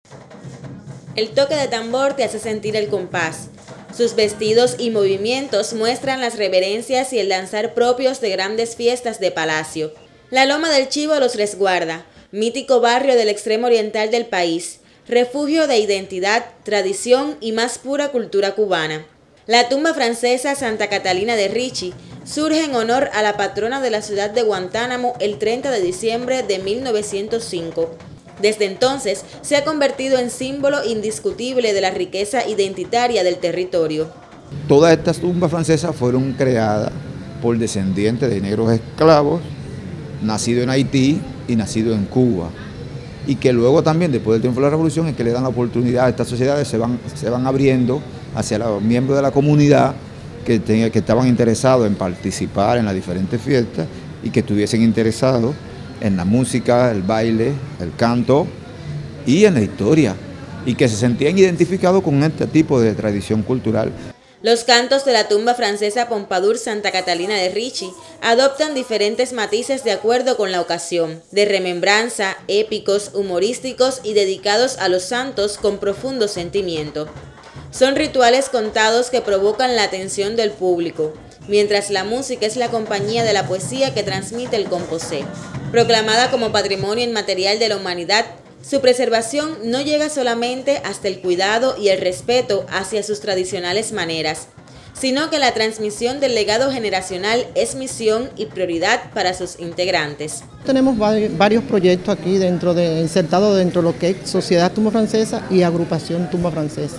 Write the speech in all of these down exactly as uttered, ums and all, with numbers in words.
El toque de tambor te hace sentir el compás. Sus vestidos y movimientos muestran las reverencias y el danzar propios de grandes fiestas de palacio. La Loma del Chivo los resguarda, mítico barrio del extremo oriental del país, refugio de identidad, tradición y más pura cultura cubana. La tumba francesa Santa Catalina de Ricci surge en honor a la patrona de la ciudad de Guantánamo el treinta de diciembre de mil novecientos cinco. Desde entonces se ha convertido en símbolo indiscutible de la riqueza identitaria del territorio. Todas estas tumbas francesas fueron creadas por descendientes de negros esclavos, nacidos en Haití y nacidos en Cuba. Y que luego también, después del triunfo de la revolución, es que le dan la oportunidad a estas sociedades, se van, se van abriendo hacia los miembros de la comunidad que, tenga, que estaban interesados en participar en las diferentes fiestas y que estuviesen interesados en la música, el baile, el canto y en la historia, y que se sentían identificados con este tipo de tradición cultural. Los cantos de la tumba francesa Pompadour Santa Catalina de Ricci adoptan diferentes matices de acuerdo con la ocasión, de remembranza, épicos, humorísticos y dedicados a los santos con profundo sentimiento. Son rituales contados que provocan la atención del público, mientras la música es la compañía de la poesía que transmite el composé. Proclamada como Patrimonio Inmaterial de la Humanidad, su preservación no llega solamente hasta el cuidado y el respeto hacia sus tradicionales maneras, sino que la transmisión del legado generacional es misión y prioridad para sus integrantes. Tenemos varios proyectos aquí dentro de, insertados dentro de lo que es Sociedad Tumba Francesa y Agrupación Tumba Francesa.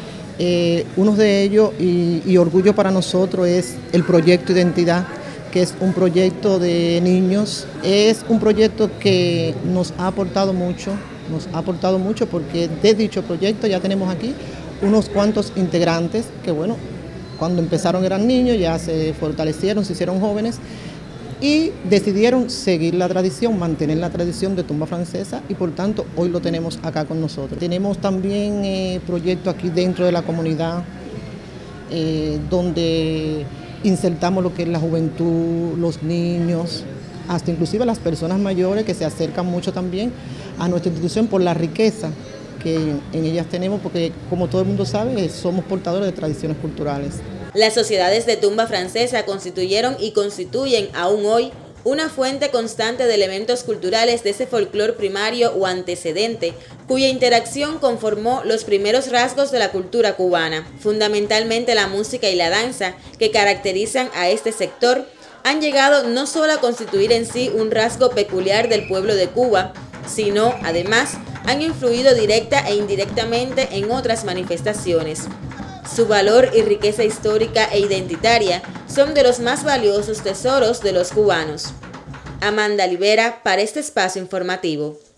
Eh, uno de ellos, y, y orgullo para nosotros, es el proyecto Identidad, que es un proyecto de niños. Es un proyecto que nos ha aportado mucho, nos ha aportado mucho porque de dicho proyecto ya tenemos aquí unos cuantos integrantes que, bueno, cuando empezaron eran niños, ya se fortalecieron, se hicieron jóvenes y decidieron seguir la tradición, mantener la tradición de tumba francesa, y por tanto hoy lo tenemos acá con nosotros. Tenemos también eh, proyectos aquí dentro de la comunidad eh, donde insertamos lo que es la juventud, los niños, hasta inclusive las personas mayores que se acercan mucho también a nuestra institución por la riqueza que en ellas tenemos, porque como todo el mundo sabe, somos portadores de tradiciones culturales. Las sociedades de tumba francesa constituyeron y constituyen aún hoy una fuente constante de elementos culturales de ese folclor primario o antecedente, cuya interacción conformó los primeros rasgos de la cultura cubana. Fundamentalmente la música y la danza, que caracterizan a este sector, han llegado no solo a constituir en sí un rasgo peculiar del pueblo de Cuba, sino, además, han influido directa e indirectamente en otras manifestaciones. Su valor y riqueza histórica e identitaria son de los más valiosos tesoros de los cubanos. Amanda Libera para este espacio informativo.